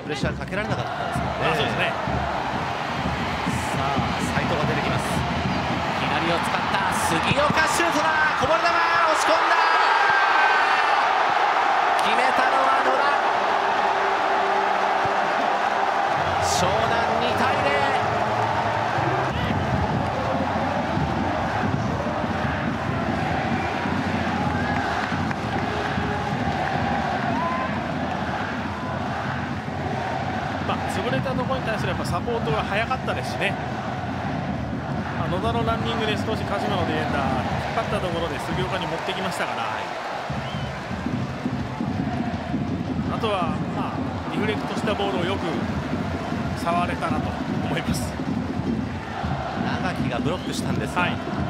プレッシャーかけられなかったですからね。 そうですね。 さあ斉藤が出てきます。左を使った杉岡シュートだ。こぼれ球押し込んだ。決めたのは野田。湘南2対0。 潰れたところに対するやっぱサポートが早かったですしね。野田のランニングで少し鹿島のディフェンダー引っ張ったところで杉岡に持ってきましたから、あとはリフレクトしたボールをよく触れたなと思います。 長木がブロックしたんですが、